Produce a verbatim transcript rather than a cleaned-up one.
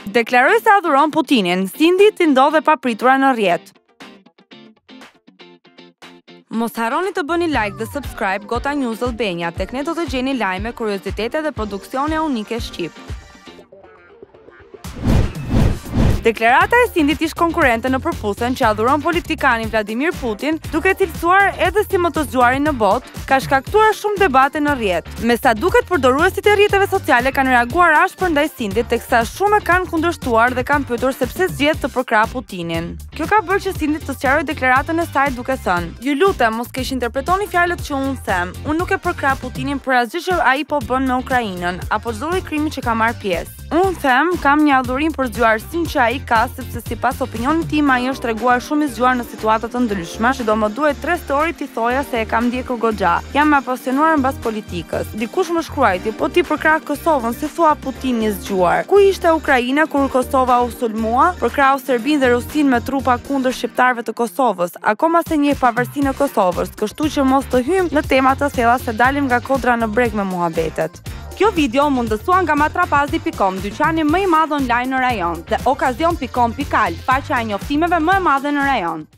Deklaroi se adhuron Putinin, Sindi t'i ndodhe papritura në rrjet. Mos harroni të bëni like dhe subscribe Gota News Albania, tek ne do të gjeni lajme, kuriozitete dhe produksione unike shqip. Deklarata e Sindit ish konkurrente në përputhjen që adhuron politikanin Vladimir Putin, duke cilësuar edhe si më të zgjuarin në botë, ka shkaktuar shumë debate në rrjet. Me sa duket, përdoruesit e rrjeteve sociale kanë reaguar ashpër ndaj Sindit, teksa shumë e kanë kundërshtuar dhe kanë pyetur se pse zgjedh të përkrah Putinin. Kjo ka bërë që Sindit të sqarojë deklaratën e saj duke thënë: "Ju lutem, mos keq interpretoni fjalët që unë them. Unë nuk e përkrah Putinin për asgjë që ai po bën me Ukrainën, apo çdo lloj krimi që ka marrë pjesë. Unë them, kam një adhurim për zgjuarsinë që ai ka, sepse sipas opinionit tim ai është treguar shumë i zgjuar në situata të ndryshme, që do më duhet tre story t'i thoja se e kam ndjekur goxha. Jam e apasionuar mbas politikës. Dikush më shkruajti, po ti përkrah Kosovën, si thua Putin i zgjuar. Ku ishte Ukraina kur Kosova u sulmua? Përkrau Serbinë dhe Rusinë me trupa kundër shqiptarëve të Kosovës. Akoma se njeh pavarësinë e Kosovës, kështu që mos të hyjmë në tema të thella se dalim nga kodra në breg me muhabetet." Kjo video mundësua nga matrapazi pikë com, dyqani më i madh online në rajon, dhe okazion pikë com pikë al, faqja e njoftimeve më e madhe në rajon.